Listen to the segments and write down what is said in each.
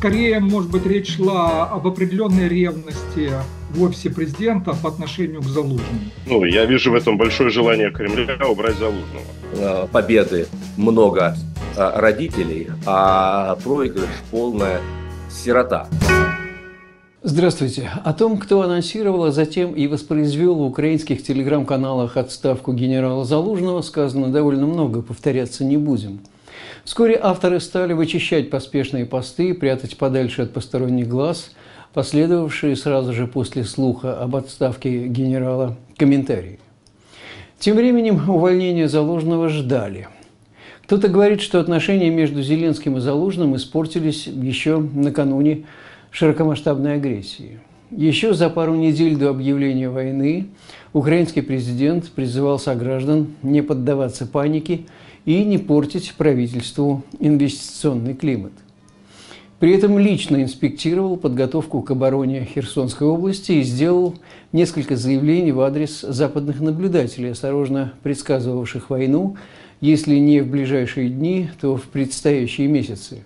Скорее, может быть, речь шла об определенной ревности в офисе президента по отношению к Залужному. Ну, я вижу в этом большое желание Кремля убрать Залужного. Победы много родителей, а проигрыш полная сирота. Здравствуйте. О том, кто анонсировал, а затем и воспроизвел в украинских телеграм-каналах отставку генерала Залужного, сказано довольно много, повторяться не будем. Вскоре авторы стали вычищать поспешные посты, прятать подальше от посторонних глаз, последовавшие сразу же после слуха об отставке генерала комментарии. Тем временем увольнения Залужного ждали. Кто-то говорит, что отношения между Зеленским и Залужным испортились еще накануне широкомасштабной агрессии. Еще за пару недель до объявления войны украинский президент призывал сограждан не поддаваться панике и не портить правительству инвестиционный климат. При этом лично инспектировал подготовку к обороне Херсонской области и сделал несколько заявлений в адрес западных наблюдателей, осторожно предсказывавших войну, если не в ближайшие дни, то в предстоящие месяцы.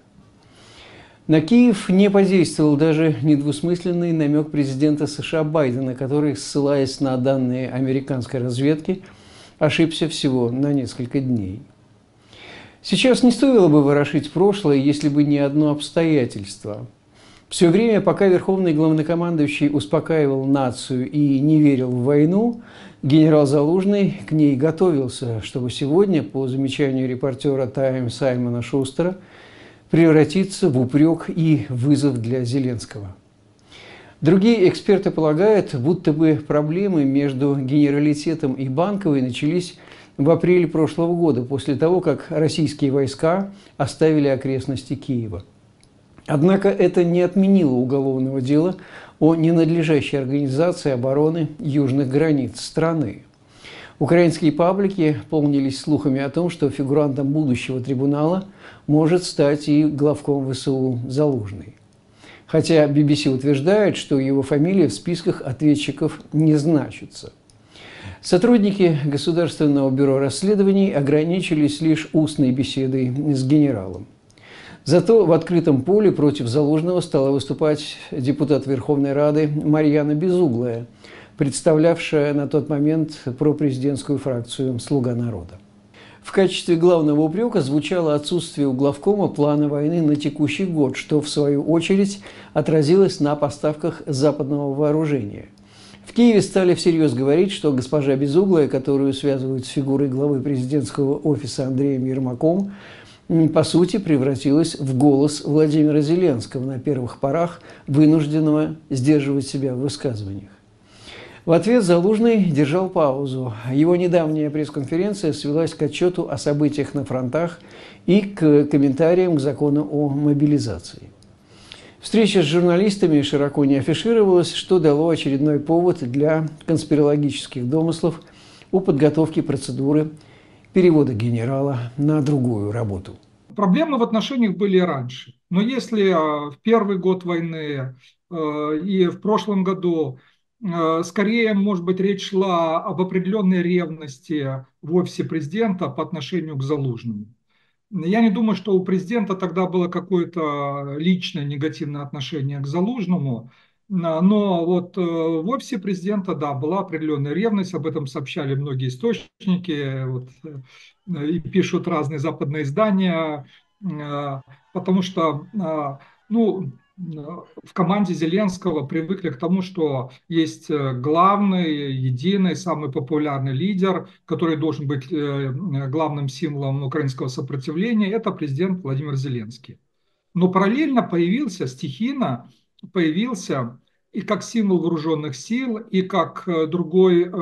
На Киев не подействовал даже недвусмысленный намек президента США Байдена, который, ссылаясь на данные американской разведки, ошибся всего на несколько дней. Сейчас не стоило бы ворошить прошлое, если бы не одно обстоятельство. Все время, пока верховный главнокомандующий успокаивал нацию и не верил в войну, генерал Залужный к ней готовился, чтобы сегодня, по замечанию репортера «Таймс» Саймона Шустера, превратиться в упрек и вызов для Зеленского. Другие эксперты полагают, будто бы проблемы между генералитетом и Банковой начались в апреле прошлого года, после того, как российские войска оставили окрестности Киева. Однако это не отменило уголовного дела о ненадлежащей организации обороны южных границ страны. Украинские паблики полнились слухами о том, что фигурантом будущего трибунала может стать и главком ВСУ Залужный. Хотя BBC утверждает, что его фамилия в списках ответчиков не значится. Сотрудники Государственного бюро расследований ограничились лишь устной беседой с генералом. Зато в открытом поле против Залужного стала выступать депутат Верховной Рады Марьяна Безуглая, представлявшая на тот момент пропрезидентскую фракцию «Слуга народа». В качестве главного упрека звучало отсутствие у главкома плана войны на текущий год, что, в свою очередь, отразилось на поставках западного вооружения. В Киеве стали всерьез говорить, что госпожа Безуглая, которую связывают с фигурой главы президентского офиса Андреем Ермаком, по сути превратилась в голос Владимира Зеленского, на первых порах вынужденного сдерживать себя в высказываниях. В ответ Залужный держал паузу. Его недавняя пресс-конференция свелась к отчету о событиях на фронтах и к комментариям к закону о мобилизации. Встреча с журналистами широко не афишировалась, что дало очередной повод для конспирологических домыслов о подготовке процедуры перевода генерала на другую работу. Проблемы в отношениях были и раньше. Но если в первый год войны и в прошлом году скорее, может быть, речь шла об определенной ревности в офисе президента по отношению к Залужному. Я не думаю, что у президента тогда было какое-то личное негативное отношение к Залужному, но вот в офисе президента, да, была определенная ревность, об этом сообщали многие источники, вот, и пишут разные западные издания, потому что, ну, в команде Зеленского привыкли к тому, что есть главный, единый, самый популярный лидер, который должен быть главным символом украинского сопротивления, это президент Владимир Зеленский. Но параллельно появился, стихийно появился и как символ вооруженных сил, и как другой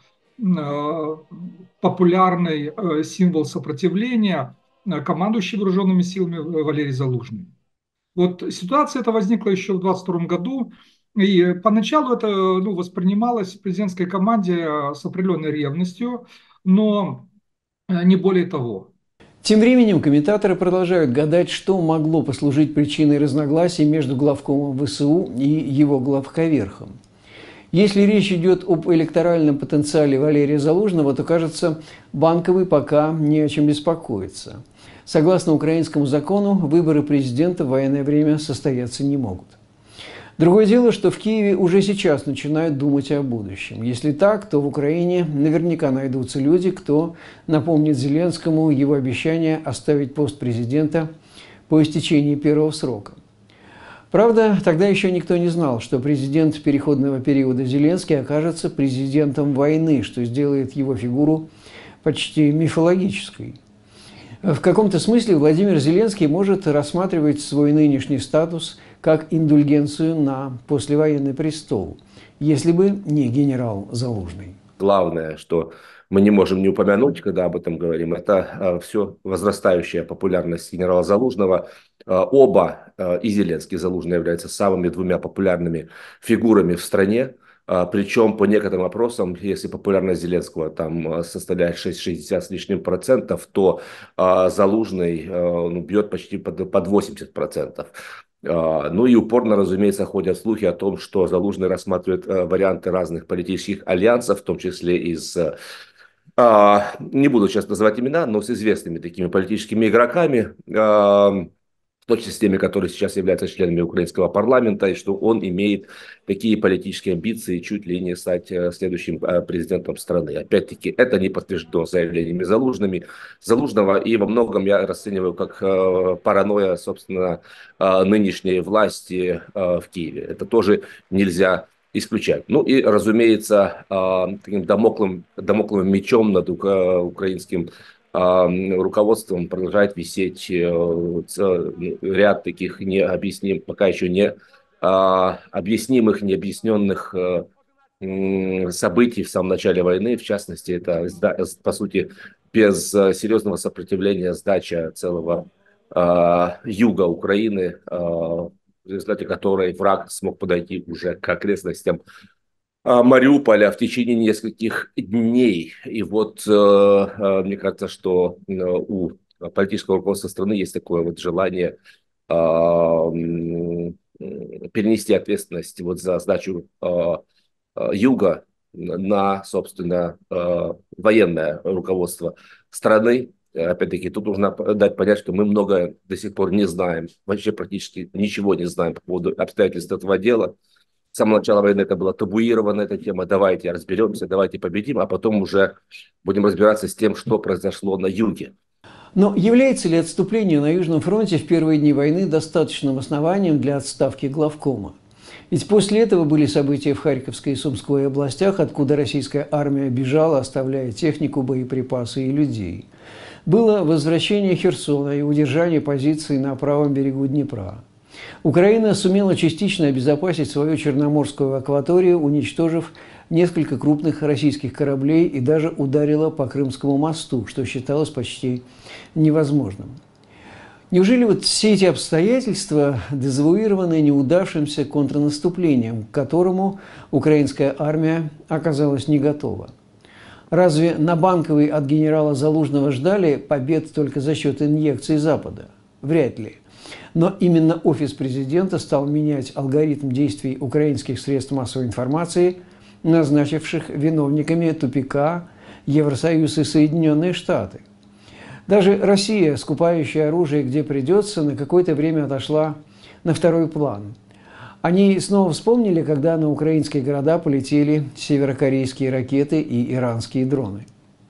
популярный символ сопротивления командующий вооруженными силами Валерий Залужный. Вот ситуация эта возникла еще в 2022 году, и поначалу это воспринималось в президентской команде с определенной ревностью, но не более того. Тем временем комментаторы продолжают гадать, что могло послужить причиной разногласий между главкомом ВСУ и его главковерхом. Если речь идет об электоральном потенциале Валерия Залужного, то, кажется, Банковой пока не о чем беспокоиться. Согласно украинскому закону, выборы президента в военное время состояться не могут. Другое дело, что в Киеве уже сейчас начинают думать о будущем. Если так, то в Украине наверняка найдутся люди, кто напомнит Зеленскому его обещание оставить пост президента по истечении первого срока. Правда, тогда еще никто не знал, что президент переходного периода Зеленский окажется президентом войны, что сделает его фигуру почти мифологической. В каком-то смысле Владимир Зеленский может рассматривать свой нынешний статус как индульгенцию на послевоенный престол, если бы не генерал Залужный. Главное, что мы не можем не упомянуть, когда об этом говорим, это все возрастающая популярность генерала Залужного. Оба, и Зеленский, и Залужный, являются самыми двумя популярными фигурами в стране. Причем по некоторым опросам, если популярность Зеленского там составляет 60 с лишним процентов, то Залужный бьет почти под 80%. Ну и упорно, разумеется, ходят слухи о том, что Залужный рассматривает варианты разных политических альянсов, в том числе и с, не буду сейчас называть имена, но с известными такими политическими игроками, в том числе с теми, которые сейчас являются членами украинского парламента, и что он имеет такие политические амбиции чуть ли не стать следующим президентом страны. Опять-таки, это не подтверждено заявлениями Залужного, и во многом я расцениваю как паранойя, собственно, нынешней власти в Киеве. Это тоже нельзя исключать. Ну и, разумеется, таким дамокловым мечом над украинским руководством продолжает висеть ряд таких пока еще не объяснимых, необъясненных событий в самом начале войны. В частности, это, по сути, без серьезного сопротивления сдача целого юга Украины, в результате которой враг смог подойти уже к окрестностям Мариуполя в течение нескольких дней. И вот мне кажется, что у политического руководства страны есть такое вот желание перенести ответственность вот за сдачу юга на, собственно, военное руководство страны. Опять-таки, тут нужно дать понять, что мы многое до сих пор не знаем, вообще практически ничего не знаем по поводу обстоятельств этого дела. С самого начала войны это была табуирована эта тема. Давайте разберемся, давайте победим, а потом уже будем разбираться с тем, что произошло на юге. Но является ли отступление на Южном фронте в первые дни войны достаточным основанием для отставки главкома? Ведь после этого были события в Харьковской и Сумской областях, откуда российская армия бежала, оставляя технику, боеприпасы и людей. Было возвращение Херсона и удержание позиций на правом берегу Днепра. Украина сумела частично обезопасить свою Черноморскую акваторию, уничтожив несколько крупных российских кораблей и даже ударила по Крымскому мосту, что считалось почти невозможным. Неужели вот все эти обстоятельства дезавуированы неудавшимся контрнаступлением, к которому украинская армия оказалась не готова? Разве на Банковой от генерала Залужного ждали побед только за счет инъекций Запада? Вряд ли. Но именно офис президента стал менять алгоритм действий украинских средств массовой информации, назначивших виновниками тупика Евросоюз и Соединенные Штаты. Даже Россия, скупающая оружие где придется, на какое-то время отошла на второй план. Они снова вспомнили, когда на украинские города полетели северокорейские ракеты и иранские дроны.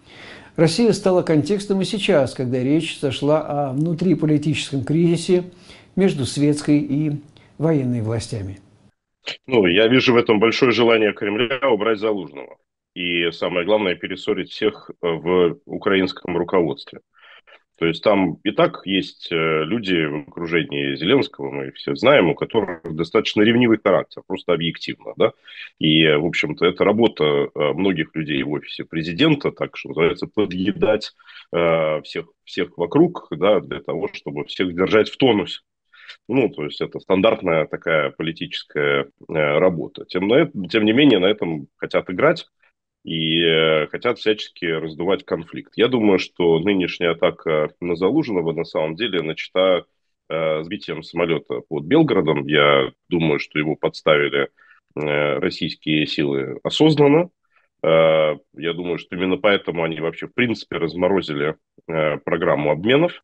Россия стала контекстом и сейчас, когда речь зашла о внутриполитическом кризисе между светской и военной властями. Ну, я вижу в этом большое желание Кремля убрать Залужного. И самое главное, перессорить всех в украинском руководстве. То есть там и так есть люди в окружении Зеленского, мы все знаем, у которых достаточно ревнивый характер, просто объективно, да. И, в общем-то, это работа многих людей в офисе президента, так что называется, подъедать всех вокруг, да, для того, чтобы всех держать в тонусе. Ну, то есть это стандартная такая политическая работа. Тем не менее, на этом хотят играть. И хотят всячески раздувать конфликт. Я думаю, что нынешняя атака на Залужного на самом деле начата сбитием самолета под Белгородом. Я думаю, что его подставили российские силы осознанно. Я думаю, что именно поэтому они вообще, в принципе, разморозили программу обменов.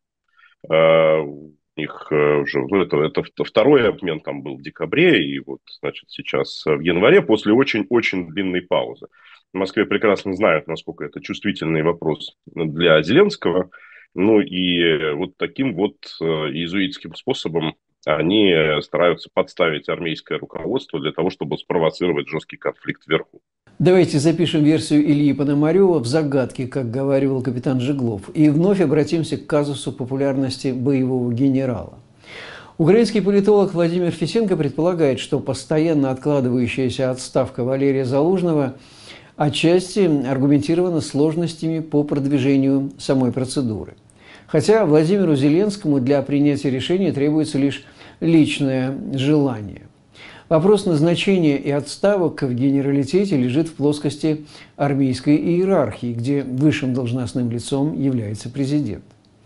У них уже это второй обмен там был в декабре, и вот, значит, сейчас в январе, после очень-очень длинной паузы. В Москве прекрасно знают, насколько это чувствительный вопрос для Зеленского. Ну и вот таким вот иезуитским способом они стараются подставить армейское руководство для того, чтобы спровоцировать жесткий конфликт вверху. Давайте запишем версию Ильи Пономарева в загадке, как говаривал капитан Жиглов, и вновь обратимся к казусу популярности боевого генерала. Украинский политолог Владимир Фисенко предполагает, что постоянно откладывающаяся отставка Валерия Залужного отчасти аргументирована сложностями по продвижению самой процедуры. Хотя Владимиру Зеленскому для принятия решения требуется лишь личное желание. Вопрос назначения и отставок в генералитете лежит в плоскости армейской иерархии, где высшим должностным лицом является президент.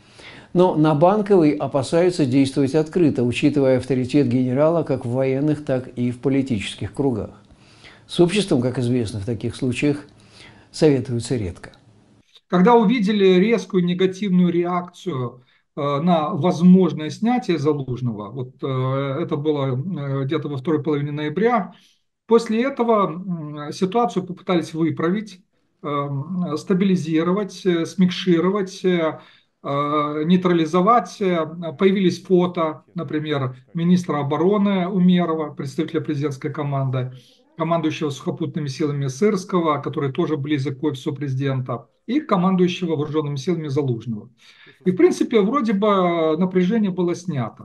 Но на Банковой опасаются действовать открыто, учитывая авторитет генерала как в военных, так и в политических кругах. С обществом, как известно, в таких случаях советуются редко. Когда увидели резкую негативную реакцию на возможное снятие Залужного, вот это было где-то во второй половине ноября, после этого ситуацию попытались выправить, стабилизировать, смикшировать, нейтрализовать. Появились фото, например, министра обороны Умерова, представителя президентской команды, командующего сухопутными силами Сырского, который тоже близок к офису президента, и командующего вооруженными силами Залужного. И, в принципе, вроде бы напряжение было снято.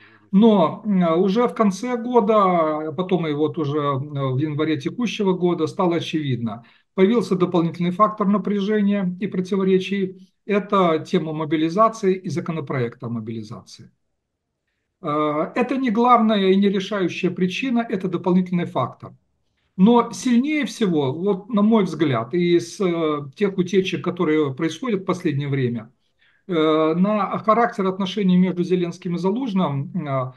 Но уже в конце года, а потом и вот уже в январе текущего года стало очевидно, появился дополнительный фактор напряжения и противоречий. Это тема мобилизации и законопроекта о мобилизации. Это не главная и не решающая причина, это дополнительный фактор. Но сильнее всего, вот на мой взгляд, из тех утечек, которые происходят в последнее время, на характер отношений между Зеленским и Залужным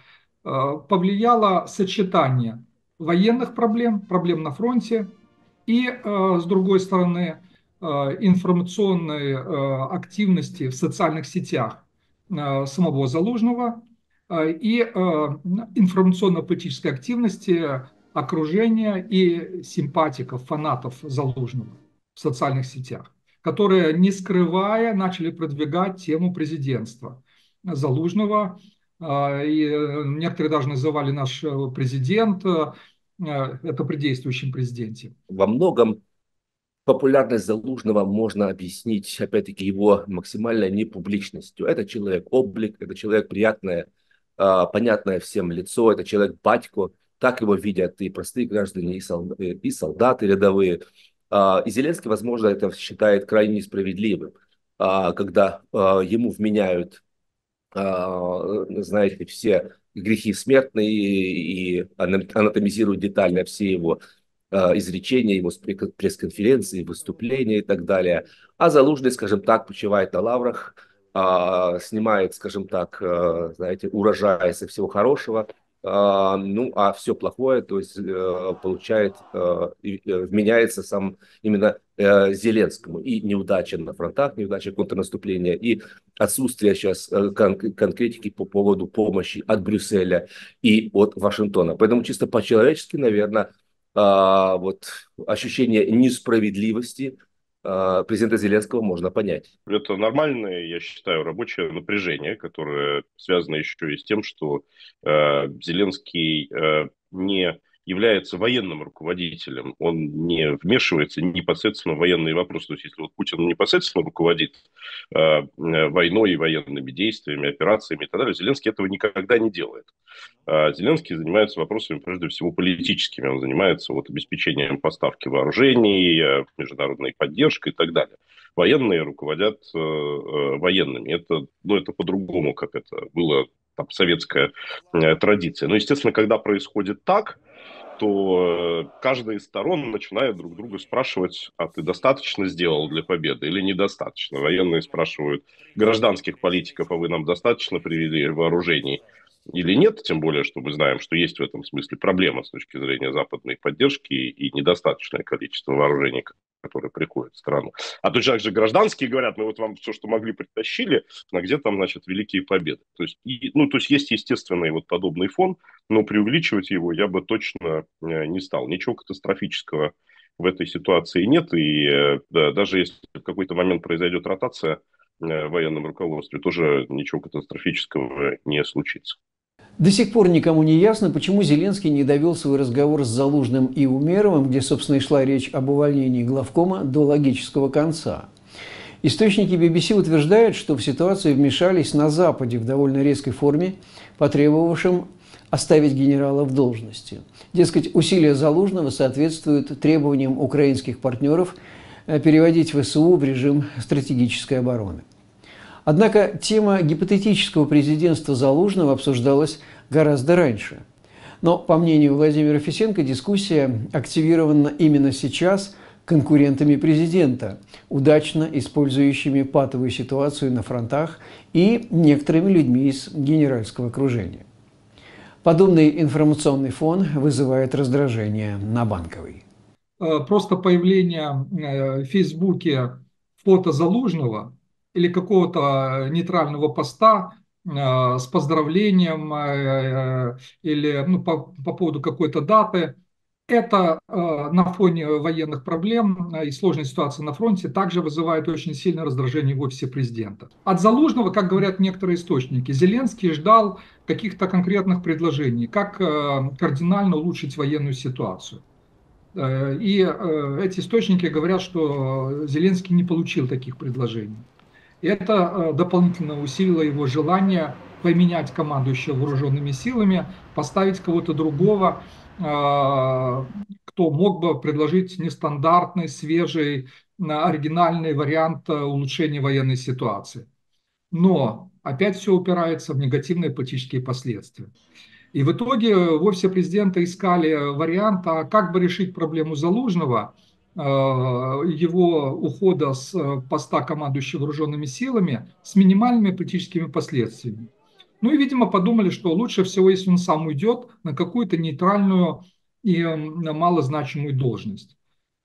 повлияло сочетание военных проблем, проблем на фронте и, с другой стороны, информационной активности в социальных сетях самого Залужного и информационно-политической активности окружения и симпатиков, фанатов Залужного в социальных сетях, которые, не скрывая, начали продвигать тему президентства Залужного. И некоторые даже называли наш президент, это при действующем президенте. Во многом популярность Залужного можно объяснить, опять-таки, его максимальной непубличностью. Это человек-облик, это человек приятное, понятное всем лицо, это человек-батько. Так его видят и простые граждане, и солдаты рядовые. И Зеленский, возможно, это считает крайне несправедливым, когда ему вменяют, знаете, все грехи смертные и анатомизируют детально все его изречения, его пресс-конференции, выступления и так далее. А Залужный, скажем так, почивает на лаврах, снимает, скажем так, знаете, урожай со всего хорошего, ну, а все плохое, то есть получает, вменяется сам именно Зеленскому. И неудача на фронтах, неудача контрнаступления, и отсутствие сейчас конкретики по поводу помощи от Брюсселя и от Вашингтона. Поэтому чисто по-человечески, наверное, вот ощущение несправедливости президента Зеленского можно понять. Это нормальное, я считаю, рабочее напряжение, которое связано еще и с тем, что Зеленский не является военным руководителем, он не вмешивается непосредственно в военные вопросы. То есть, если вот Путин непосредственно руководит войной и военными действиями, операциями и так далее, Зеленский этого никогда не делает. Зеленский занимается вопросами, прежде всего, политическими. Он занимается вот обеспечением поставки вооружений, международной поддержкой и так далее. Военные руководят военными. Это по-другому, как это было, там, советская традиция. Но, естественно, когда происходит так, то каждая из сторон начинает друг друга спрашивать, а ты достаточно сделал для победы или недостаточно? Военные спрашивают гражданских политиков, а вы нам достаточно привели вооружений? или нет, тем более, что мы знаем, что есть в этом смысле проблема с точки зрения западной поддержки и недостаточное количество вооружений, которые приходят в страну. А точно так же гражданские говорят, мы вот вам все, что могли, притащили, а где там, значит, великие победы. То есть, то есть есть естественный вот подобный фон, но преувеличивать его я бы точно не стал. Ничего катастрофического в этой ситуации нет, и да, даже если в какой-то момент произойдет ротация в военном руководстве, тоже ничего катастрофического не случится. До сих пор никому не ясно, почему Зеленский не довел свой разговор с Залужным и Умеровым, где, собственно, и шла речь об увольнении главкома, до логического конца. Источники BBC утверждают, что в ситуацию вмешались на Западе в довольно резкой форме, потребовавшим оставить генерала в должности. Дескать, усилия Залужного соответствуют требованиям украинских партнеров переводить ВСУ в режим стратегической обороны. Однако тема гипотетического президентства Залужного обсуждалась гораздо раньше. Но, по мнению Владимира Фесенко, дискуссия активирована именно сейчас конкурентами президента, удачно использующими патовую ситуацию на фронтах и некоторыми людьми из генеральского окружения. Подобный информационный фон вызывает раздражение на Банковой. Просто появление в Фейсбуке фото Залужного или какого-то нейтрального поста с поздравлением или по поводу какой-то даты, это на фоне военных проблем и сложной ситуации на фронте также вызывает очень сильное раздражение в офисе президента. От Залужного, как говорят некоторые источники, Зеленский ждал каких-то конкретных предложений, как кардинально улучшить военную ситуацию. И эти источники говорят, что Зеленский не получил таких предложений. И это дополнительно усилило его желание поменять командующего вооруженными силами, поставить кого-то другого, кто мог бы предложить нестандартный, свежий, оригинальный вариант улучшения военной ситуации. Но опять все упирается в негативные политические последствия. И в итоге в офисе президента искали вариант, а как бы решить проблему Залужного, его ухода с поста командующего вооруженными силами с минимальными политическими последствиями. Ну и, видимо, подумали, что лучше всего, если он сам уйдет на какую-то нейтральную и малозначимую должность.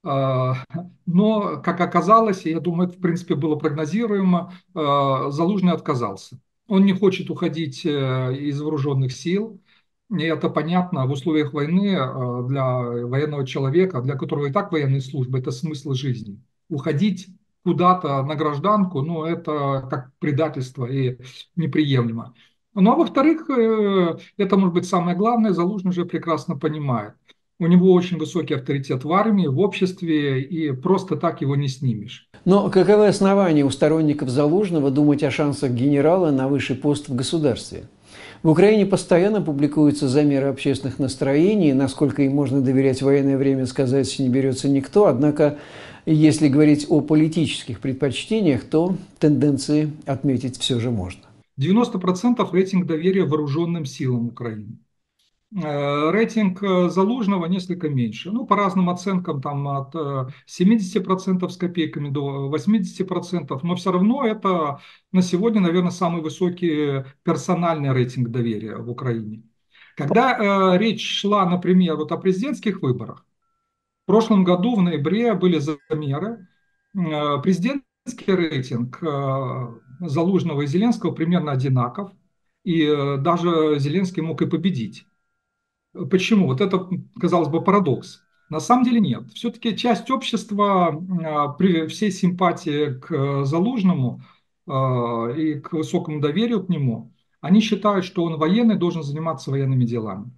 Но, как оказалось, я думаю, это, в принципе, было прогнозируемо, Залужный отказался. Он не хочет уходить из вооруженных сил. И это понятно в условиях войны для военного человека, для которого и так военная служба – это смысл жизни. Уходить куда-то на гражданку, ну, это как предательство и неприемлемо. Ну, а во-вторых, это, может быть, самое главное, Залужный уже прекрасно понимает. У него очень высокий авторитет в армии, в обществе, и просто так его не снимешь. Но каковы основания у сторонников Залужного думать о шансах генерала на высший пост в государстве? В Украине постоянно публикуются замеры общественных настроений. Насколько им можно доверять в военное время, сказать не берется никто. Однако, если говорить о политических предпочтениях, то тенденции отметить все же можно. 90% рейтинг доверия вооруженным силам Украины. Рейтинг Залужного несколько меньше. Ну, по разным оценкам, там от 70% с копейками до 80%, но все равно это на сегодня, наверное, самый высокий персональный рейтинг доверия в Украине. Когда речь шла, например, вот о президентских выборах, в прошлом году в ноябре были замеры, президентский рейтинг Залужного и Зеленского примерно одинаков, и даже Зеленский мог и победить. Почему? Вот это, казалось бы, парадокс. На самом деле нет. Все-таки часть общества при всей симпатии к Залужному и к высокому доверию к нему, они считают, что он военный, должен заниматься военными делами.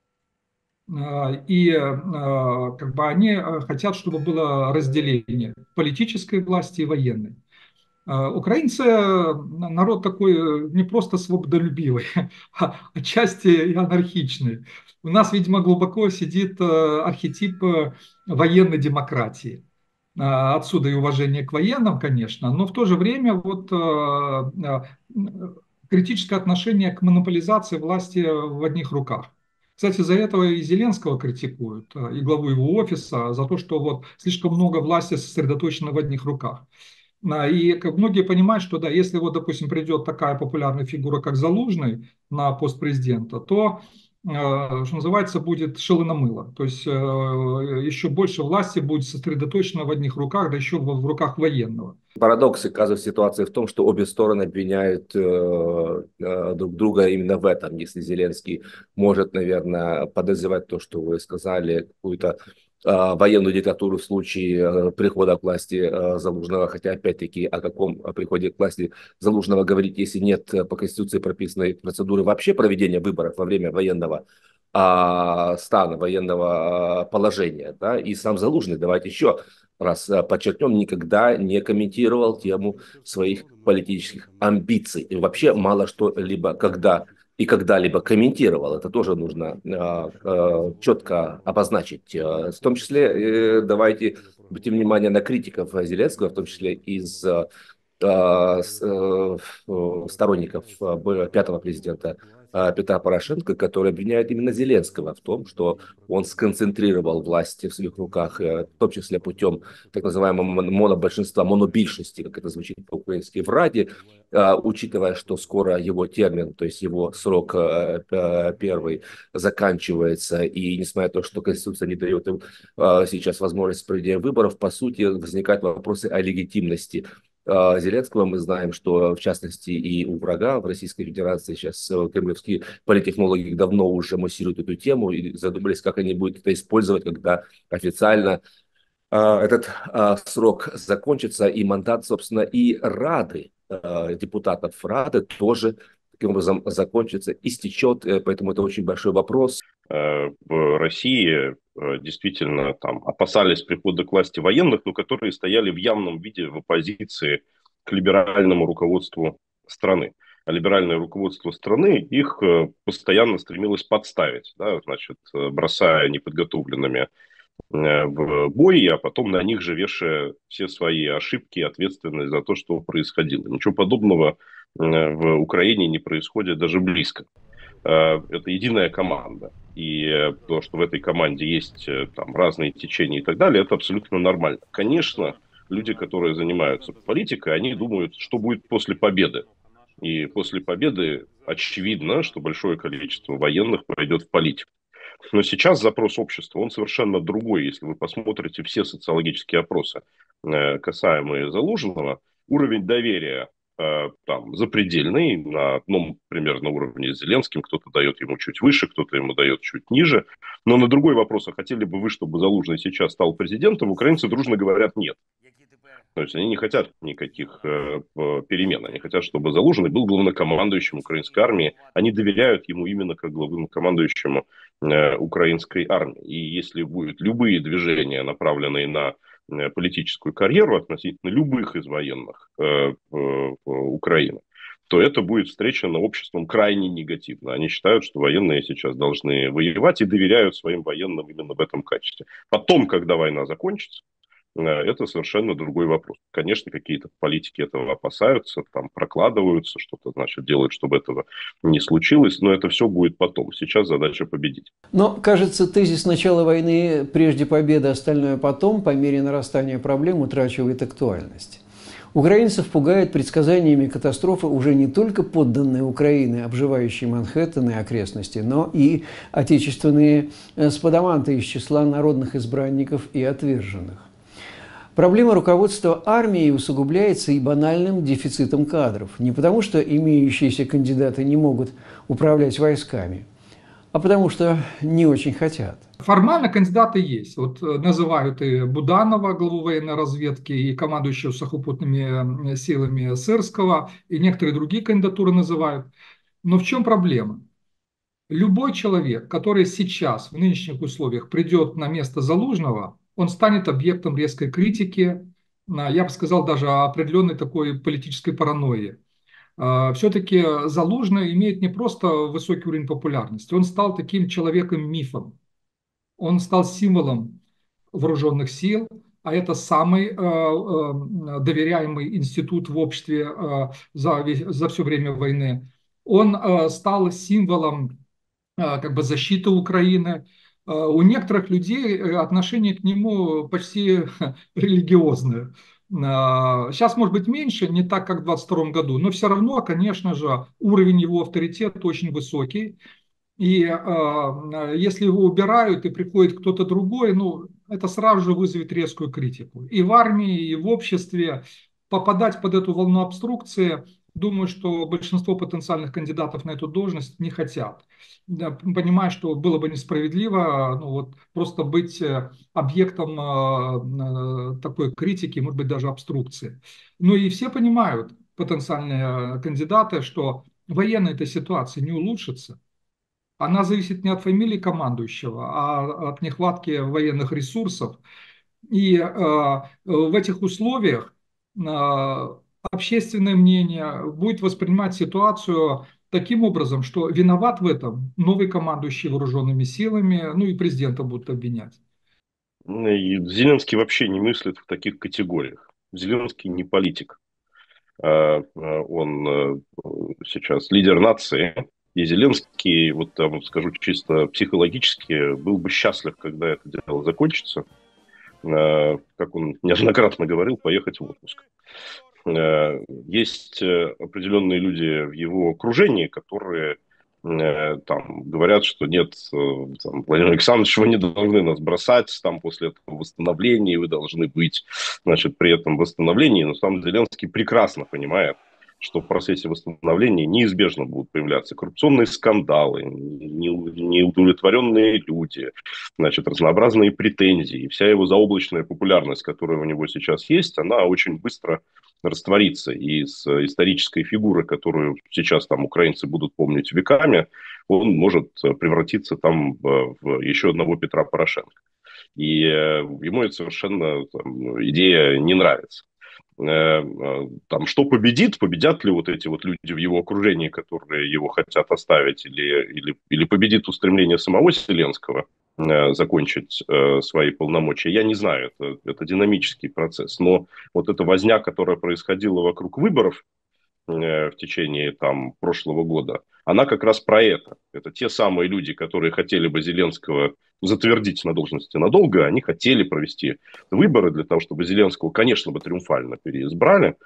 И как бы они хотят, чтобы было разделение политической власти и военной. Украинцы народ такой не просто свободолюбивый, а отчасти и анархичный. У нас, видимо, глубоко сидит архетип военной демократии. Отсюда и уважение к военным, конечно, но в то же время вот критическое отношение к монополизации власти в одних руках. Кстати, за этого и Зеленского критикуют, и главу его офиса, за то, что вот слишком много власти сосредоточено в одних руках. И как многие понимают, что да, если вот, допустим, придет такая популярная фигура, как Залужный на пост президента, то, что называется, будет шило на мыло. То есть еще больше власти будет сосредоточено в одних руках, да еще в руках военного. Парадокс оказывается ситуации в том, что обе стороны обвиняют друг друга именно в этом. Если Зеленский может, наверное, подозревать то, что вы сказали, какую-то военную диктатуру в случае прихода к власти Залужного, хотя опять-таки о каком приходе к власти Залужного говорить, если нет по Конституции прописанной процедуры вообще проведения выборов во время военного стана, военного положения, да, и сам Залужный, давайте еще раз подчеркнем, никогда не комментировал тему своих политических амбиций. И вообще мало что-либо когда и когда-либо комментировал. Это тоже нужно четко обозначить. В том числе давайте обратим внимание на критиков Зеленского, в том числе из сторонников пятого президента Петра Порошенко, который обвиняет именно Зеленского в том, что он сконцентрировал власть в своих руках, в том числе путем так называемого монобольшинства, монобильшести, как это звучит по-украински, в Раде, учитывая, что скоро его термин, то есть его срок первый заканчивается, и несмотря на то, что Конституция не дает им сейчас возможность проведения выборов, по сути, возникают вопросы о легитимности Зеленского. Мы знаем, что в частности и у врага в Российской Федерации сейчас кремлевские политтехнологи давно уже муссируют эту тему и задумались, как они будут это использовать, когда официально этот срок закончится, и мандат, собственно, и Рады, депутатов Рады тоже таким образом закончится, истечет, поэтому это очень большой вопрос. В России действительно там опасались прихода к власти военных, но которые стояли в явном виде в оппозиции к либеральному руководству страны. А либеральное руководство страны их постоянно стремилось подставить, да, значит, бросая неподготовленными в бой, а потом на них же вешая все свои ошибки и ответственность за то, что происходило. Ничего подобного в Украине не происходит даже близко. Это единая команда. И то, что в этой команде есть там разные течения и так далее, это абсолютно нормально. Конечно, люди, которые занимаются политикой, они думают, что будет после победы. И после победы очевидно, что большое количество военных пойдет в политику. Но сейчас запрос общества, он совершенно другой. Если вы посмотрите все социологические опросы, касаемые Залужного, уровень доверия там запредельный, на одном примерно уровне с Зеленским, кто-то дает ему чуть выше, кто-то ему дает чуть ниже. Но на другой вопрос, а хотели бы вы, чтобы Залужный сейчас стал президентом, украинцы дружно говорят нет. То есть они не хотят никаких перемен, они хотят, чтобы Залужный был главнокомандующим украинской армии, они доверяют ему именно как главнокомандующему украинской армии. И если будут любые движения, направленные на политическую карьеру относительно любых из военных Украины, то это будет встречено обществом крайне негативно. Они считают, что военные сейчас должны воевать и доверяют своим военным именно в этом качестве. Потом, когда война закончится, это совершенно другой вопрос. Конечно, какие-то политики этого опасаются, там прокладываются, что-то, значит, делают, чтобы этого не случилось, но это все будет потом. Сейчас задача победить. Но, кажется, тезис начала войны прежде победы, остальное потом, по мере нарастания проблем, утрачивает актуальность. Украинцев пугает предсказаниями катастрофы уже не только подданные Украины, обживающие Манхэттен и окрестности, но и отечественные сподаманты из числа народных избранников и отверженных. Проблема руководства армией усугубляется и банальным дефицитом кадров. Не потому, что имеющиеся кандидаты не могут управлять войсками, а потому что не очень хотят. Формально кандидаты есть. Вот называют и Буданова, главу военной разведки, и командующего сухопутными силами Сырского, и некоторые другие кандидатуры называют. Но в чем проблема? Любой человек, который сейчас в нынешних условиях придет на место Залужного, он станет объектом резкой критики, я бы сказал, даже определенной такой политической паранойи. Все-таки Залужный имеет не просто высокий уровень популярности, он стал таким человеком-мифом, он стал символом вооруженных сил, а это самый доверяемый институт в обществе за все время войны. Он стал символом как бы защиты Украины. У некоторых людей отношение к нему почти религиозное. Сейчас, может быть, меньше, не так, как в 2022 году, но все равно, конечно же, уровень его авторитета очень высокий. И если его убирают и приходит кто-то другой, ну, это сразу же вызовет резкую критику. И в армии, и в обществе попадать под эту волну обструкции, думаю, что большинство потенциальных кандидатов на эту должность не хотят. Да, понимая, что было бы несправедливо, ну, вот, просто быть объектом такой критики, может быть, даже обструкции. Ну и все понимают, потенциальные кандидаты, что военная эта ситуация не улучшится. Она зависит не от фамилии командующего, а от нехватки военных ресурсов. И в этих условиях общественное мнение будет воспринимать ситуацию таким образом, что виноват в этом новый командующий вооруженными силами, ну и президента будут обвинять. И Зеленский вообще не мыслит в таких категориях. Зеленский не политик. Он сейчас лидер нации. И Зеленский, вот там скажу чисто психологически, был бы счастлив, когда это дело закончится. Как он неоднократно говорил, поехать в отпуск. Есть определенные люди в его окружении, которые там говорят, что нет, там, Владимир Александрович, вы не должны нас бросать там после этого восстановления, вы должны быть, значит, при этом восстановлении. Но сам Зеленский прекрасно понимает, что в процессе восстановления неизбежно будут появляться коррупционные скандалы, неудовлетворенные люди, значит, разнообразные претензии. И вся его заоблачная популярность, которая у него сейчас есть, она очень быстро раствориться. И с исторической фигуры, которую сейчас там украинцы будут помнить веками, он может превратиться там в еще одного Петра Порошенко. И ему это совершенно там, идея не нравится. Там, что победит, победят ли вот эти вот люди в его окружении, которые его хотят оставить, или победит устремление самого Зеленского закончить свои полномочия, я не знаю, это динамический процесс. Но вот эта возня, которая происходила вокруг выборов в течение там, прошлого года, она как раз про это. Это те самые люди, которые хотели бы Зеленского затвердить на должности надолго, они хотели провести выборы для того, чтобы Зеленского, конечно, бы триумфально переизбрали,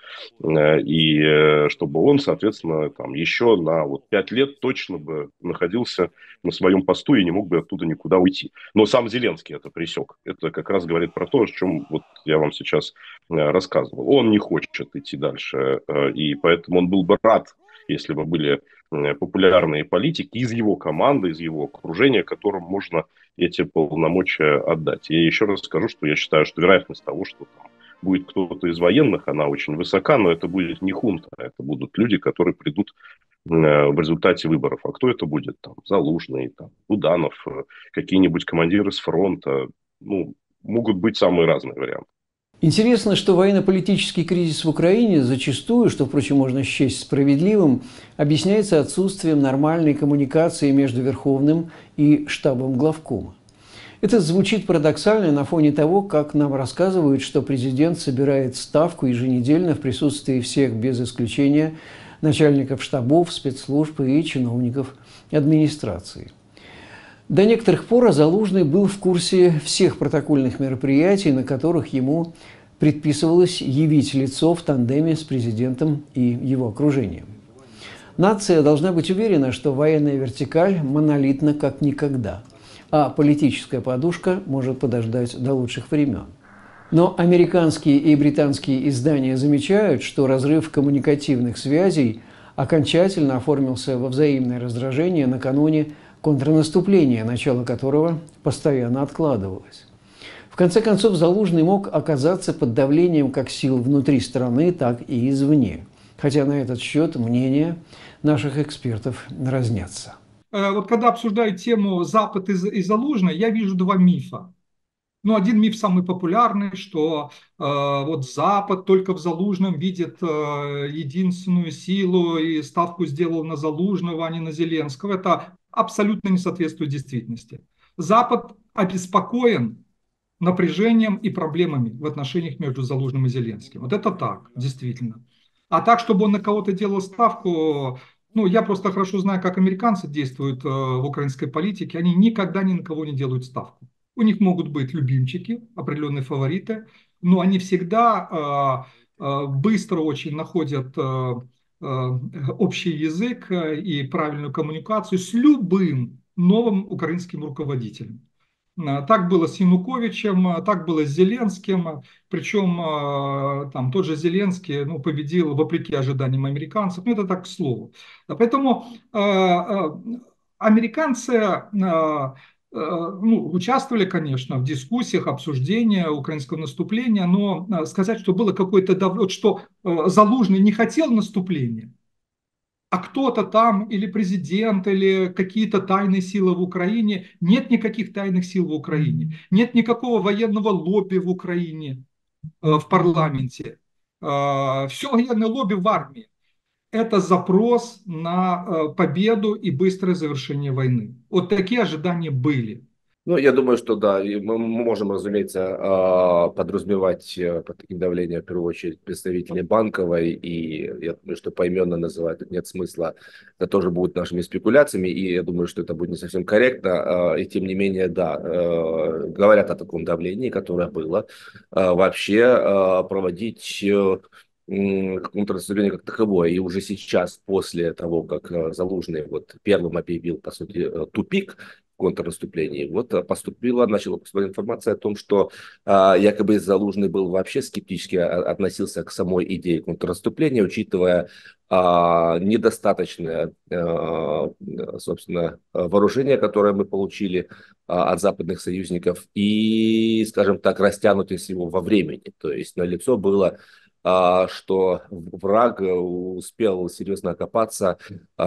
и чтобы он, соответственно, там, еще на вот 5 лет точно бы находился на своем посту и не мог бы оттуда никуда уйти. Но сам Зеленский это пресек. Это как раз говорит про то, о чем вот я вам сейчас рассказывал. Он не хочет идти дальше, и поэтому он был бы рад, если бы были популярные политики из его команды, из его окружения, которым можно эти полномочия отдать. И еще раз скажу, что я считаю, что вероятность того, что там будет кто-то из военных, она очень высока, но это будет не хунта, это будут люди, которые придут в результате выборов. А кто это будет? Там, Залужный, там, Буданов, какие-нибудь командиры с фронта. Ну, могут быть самые разные варианты. Интересно, что военно-политический кризис в Украине зачастую, что, впрочем, можно счесть справедливым, объясняется отсутствием нормальной коммуникации между Верховным и штабом главкома. Это звучит парадоксально на фоне того, как нам рассказывают, что президент собирает ставку еженедельно в присутствии всех без исключения начальников штабов, спецслужб и чиновников администрации. До некоторых пор Залужный был в курсе всех протокольных мероприятий, на которых ему предписывалось явить лицо в тандеме с президентом и его окружением. Нация должна быть уверена, что военная вертикаль монолитна как никогда, а политическая подушка может подождать до лучших времен. Но американские и британские издания замечают, что разрыв коммуникативных связей окончательно оформился во взаимное раздражение накануне контрнаступления, начало которого постоянно откладывалось. В конце концов, Залужный мог оказаться под давлением как сил внутри страны, так и извне. Хотя на этот счет мнения наших экспертов разнятся. Вот когда обсуждают тему Запад и Залужный, я вижу два мифа. Ну, один миф самый популярный, что вот Запад только в Залужном видит единственную силу и ставку сделал на Залужного, а не на Зеленского. Это абсолютно не соответствует действительности. Запад обеспокоен напряжением и проблемами в отношениях между Залужным и Зеленским. Вот это так, действительно. А так, чтобы он на кого-то делал ставку, ну, я просто хорошо знаю, как американцы действуют в украинской политике. Они никогда ни на кого не делают ставку. У них могут быть любимчики, определенные фавориты, но они всегда быстро очень находят общий язык и правильную коммуникацию с любым новым украинским руководителем. Так было с Януковичем, так было с Зеленским, причем там тот же Зеленский победил вопреки ожиданиям американцев, это так к слову. Поэтому американцы участвовали, конечно, в дискуссиях, обсуждении украинского наступления, но сказать, что было какое-то давление, что Залужный не хотел наступления, а кто-то там, или президент, или какие-то тайные силы в Украине. Нет никаких тайных сил в Украине. Нет никакого военного лобби в Украине, в парламенте. Все военное лобби в армии. Это запрос на победу и быстрое завершение войны. Вот такие ожидания были. Ну, я думаю, что да, и мы можем, разумеется, подразумевать под таким давлением, в первую очередь, представителей Банковой, и я думаю, что поименно называть тут нет смысла, это тоже будет нашими спекуляциями, и я думаю, что это будет не совсем корректно, и тем не менее, да, говорят о таком давлении, которое было, вообще проводить контрнаступление как таковое, и уже сейчас, после того, как Залужный вот первым объявил, по сути, тупик, контрнаступлении. Вот начала поступать информация о том, что якобы Залужный был вообще скептически относился к самой идее контрнаступления, учитывая недостаточное, собственно, вооружение, которое мы получили от западных союзников, и, скажем так, растянутость его во времени. То есть налицо было, что враг успел серьезно окопаться,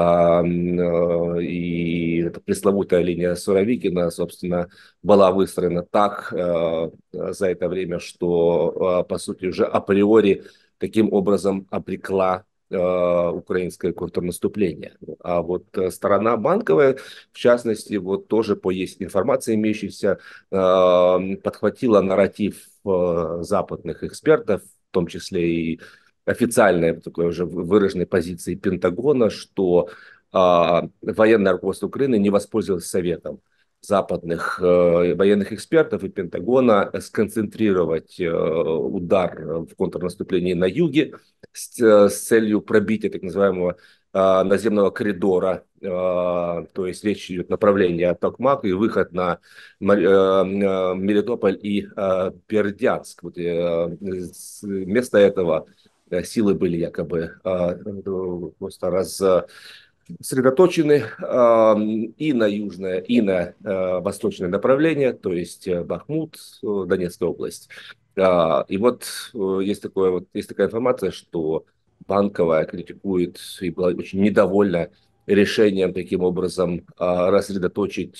и эта пресловутая линия Суровикина, собственно, была выстроена так за это время, что, по сути, уже априори таким образом обрекла украинское контрнаступление. А вот сторона Банковая, в частности, вот тоже по есть информации имеющейся, подхватила нарратив западных экспертов, в том числе и официальной, такой уже выраженной позиции Пентагона, что военное руководство Украины не воспользовалось советом западных военных экспертов и Пентагона сконцентрировать удар в контрнаступлении на юге с целью пробития так называемого наземного коридора, то есть речь идет о направлении Токмак и выход на Мелитополь и Бердянск. Вот, вместо этого силы были якобы просто сосредоточены и на южное, и на восточное направление, то есть Бахмут, Донецкая область. И вот есть такая информация, что Банковая критикует и была очень недовольна решением таким образом рассредоточить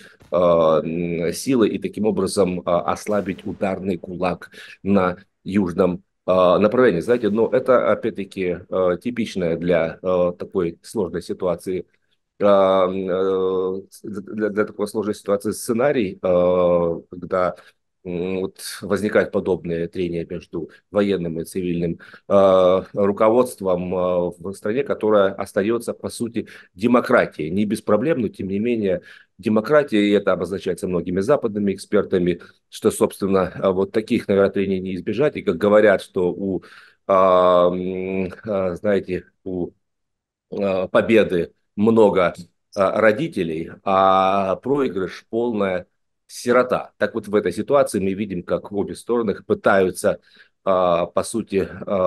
силы и таким образом ослабить ударный кулак на южном направлении. Знаете, но это опять-таки типичное для такой сложной ситуации, для такой сложной ситуации сценарий, когда вот возникают подобные трения между военным и цивильным руководством в стране, которая остается, по сути, демократией. Не без проблем, но тем не менее демократия, и это обозначается многими западными экспертами, что, собственно, вот таких, наверное, трений не избежать. И как говорят, что знаете, у победы много родителей, а проигрыш полная сирота. Так вот в этой ситуации мы видим, как обе стороны пытаются, по сути,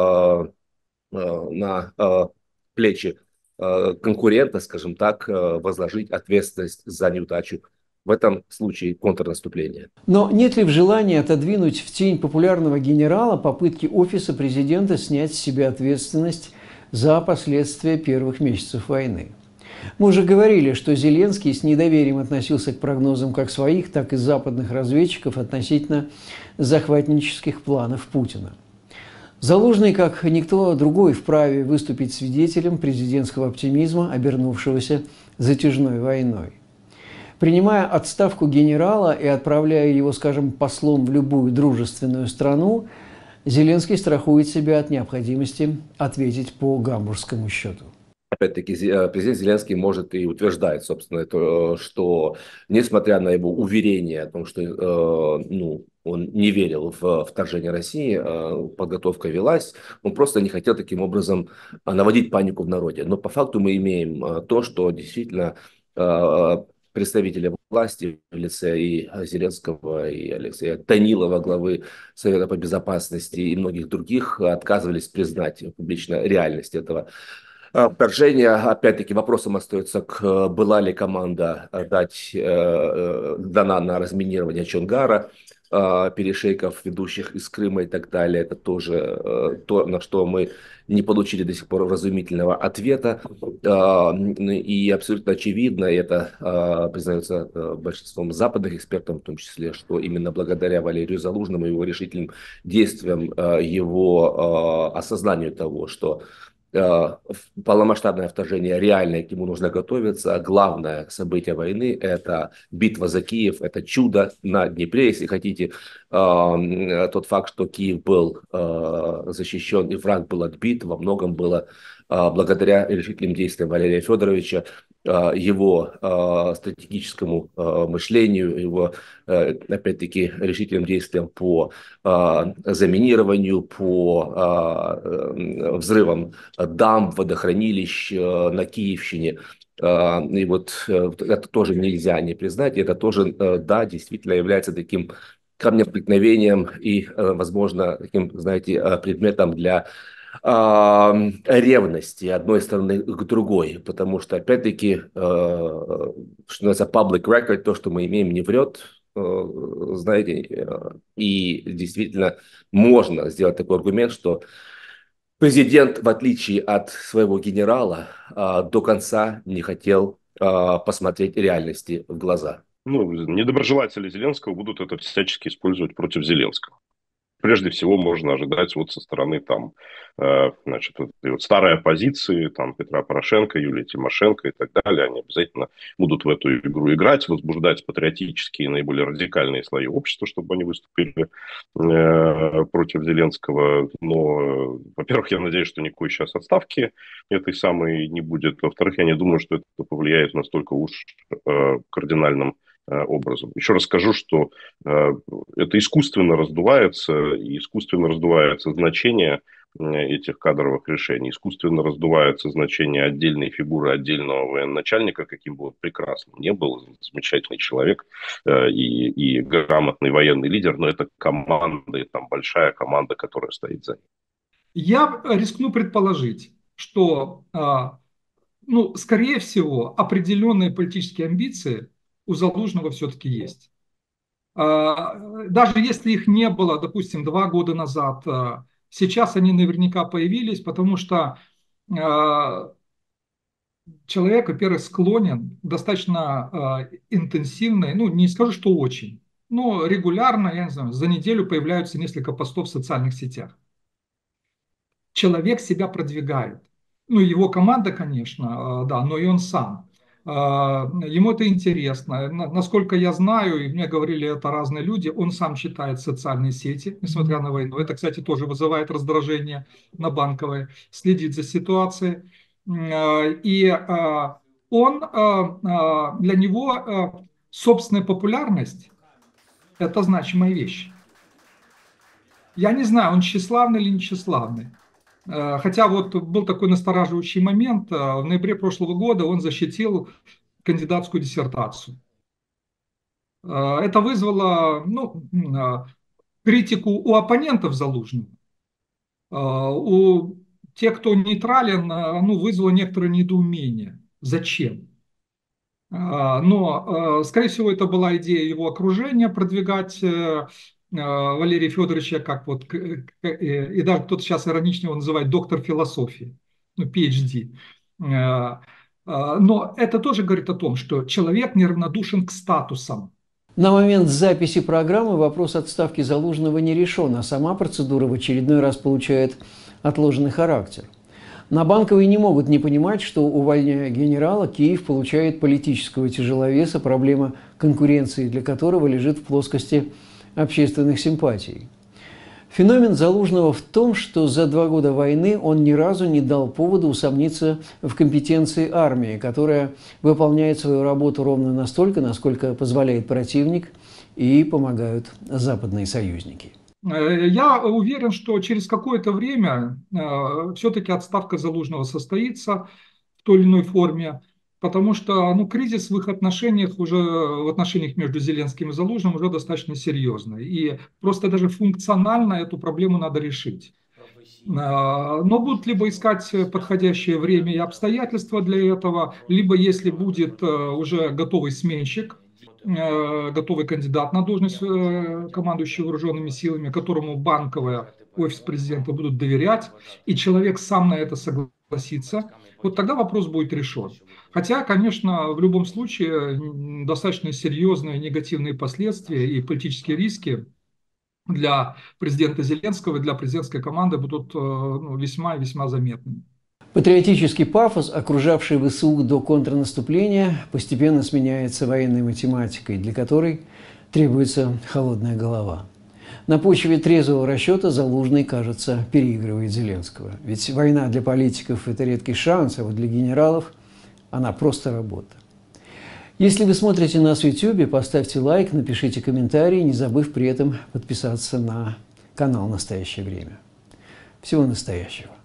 на плечи конкурента, скажем так, возложить ответственность за неудачу. В этом случае контрнаступление. Но нет ли в желании отодвинуть в тень популярного генерала попытки офиса президента снять с себя ответственность за последствия первых месяцев войны? Мы уже говорили, что Зеленский с недоверием относился к прогнозам как своих, так и западных разведчиков относительно захватнических планов Путина. Залужный, как никто другой, вправе выступить свидетелем президентского оптимизма, обернувшегося затяжной войной. Принимая отставку генерала и отправляя его, скажем, послом в любую дружественную страну, Зеленский страхует себя от необходимости ответить по гамбургскому счету. Опять-таки, президент Зеленский может и утверждает, собственно, это, что, несмотря на его уверение о том, что Он не верил в вторжение России, подготовка велась, он просто не хотел таким образом наводить панику в народе. Но по факту мы имеем то, что действительно представители власти в лице и Зеленского, и Алексея Данилова, главы Совета по безопасности, и многих других отказывались признать публично реальность этого вторжения. Опять-таки вопросом остается, была ли команда дана на разминирование Чонгара, перешейков, ведущих из Крыма и так далее. Это тоже то, на что мы не получили до сих пор разумительного ответа. И абсолютно очевидно, и это признается большинством западных экспертов, в том числе, что именно благодаря Валерию Залужному и его решительным действиям, его осознанию того, что полномасштабное вторжение реальное, к нему нужно готовиться. Главное событие войны – это битва за Киев, это чудо на Днепре, если хотите. Тот факт, что Киев был защищен и враг был отбит, во многом было благодаря решительным действиям Валерия Федоровича, его стратегическому мышлению, его, опять-таки, решительным действиям по заминированию, по взрывам дамб, водохранилищ на Киевщине. И вот это тоже нельзя не признать. И это тоже, да, действительно является таким камнем преткновением и, возможно, таким, знаете, предметом для ревности одной стороны к другой, потому что, опять-таки, что называется public record, то, что мы имеем, не врет, знаете, и действительно можно сделать такой аргумент, что президент, в отличие от своего генерала, до конца не хотел посмотреть реальности в глаза. Ну, недоброжелатели Зеленского будут это всячески использовать против Зеленского. Прежде всего можно ожидать вот со стороны там, значит, вот старой оппозиции, там Петра Порошенко, Юлии Тимошенко и так далее. Они обязательно будут в эту игру играть, возбуждать патриотические, наиболее радикальные слои общества, чтобы они выступили против Зеленского. Но, во-первых, я надеюсь, что никакой сейчас отставки этой самой не будет. Во-вторых, я не думаю, что это повлияет настолько уж кардинальным образом. Еще раз скажу, что это искусственно раздувается, и искусственно раздувается значение этих кадровых решений, искусственно раздувается значение отдельной фигуры, отдельного военачальника, каким бы он прекрасным не был, замечательный человек и грамотный военный лидер, но это команда, и там большая команда, которая стоит за ним. Я рискну предположить, что, ну, скорее всего, определенные политические амбиции у Залужного все-таки есть. Даже если их не было, допустим, 2 года назад, сейчас они наверняка появились, потому что человек, во-первых, склонен достаточно интенсивно, ну, не скажу, что очень, но регулярно, я не знаю, за неделю появляются несколько постов в социальных сетях. Человек себя продвигает. Ну, его команда, конечно, да, но и он сам. Ему это интересно. Насколько я знаю, и мне говорили это разные люди, он сам читает социальные сети, несмотря на войну. Это, кстати, тоже вызывает раздражение на Банковой. Следит за ситуацией. И он, для него собственная популярность – это значимая вещь. Я не знаю, он тщеславный или не тщеславный. Хотя вот был такой настораживающий момент. В ноябре прошлого года он защитил кандидатскую диссертацию. Это вызвало, ну, критику у оппонентов Залужного. У тех, кто нейтрален, ну, вызвало некоторое недоумение. Зачем? Но, скорее всего, это была идея его окружения продвигать Валерия Федоровича как вот, и даже кто-то сейчас иронично его называет доктор философии, ну, PhD. Но это тоже говорит о том, что человек неравнодушен к статусам. На момент записи программы вопрос отставки Залужного не решен, а сама процедура в очередной раз получает отложенный характер. На Банковой не могут не понимать, что, увольняя генерала, Киев получает политического тяжеловеса, проблема конкуренции для которого лежит в плоскости общественных симпатий. Феномен Залужного в том, что за 2 года войны он ни разу не дал повода усомниться в компетенции армии, которая выполняет свою работу ровно настолько, насколько позволяет противник, и помогают западные союзники. Я уверен, что через какое-то время все-таки отставка Залужного состоится в той или иной форме, потому что кризис в их отношениях уже, в отношениях между Зеленским и Залужным уже достаточно серьезный. И просто даже функционально эту проблему надо решить. Но будут либо искать подходящее время и обстоятельства для этого, либо если будет уже готовый сменщик, готовый кандидат на должность командующего вооруженными силами, которому Банковая, офис президента будут доверять, и человек сам на это согласится, вот тогда вопрос будет решен. Хотя, конечно, в любом случае достаточно серьезные негативные последствия и политические риски для президента Зеленского и для президентской команды будут весьма и весьма заметными. Патриотический пафос, окружавший ВСУ до контрнаступления, постепенно сменяется военной математикой, для которой требуется холодная голова. На почве трезвого расчета Залужный, кажется, переигрывает Зеленского. Ведь война для политиков – это редкий шанс, а вот для генералов она просто работа. Если вы смотрите нас в YouTube, поставьте лайк, напишите комментарий, не забыв при этом подписаться на канал «Настоящее время». Всего настоящего.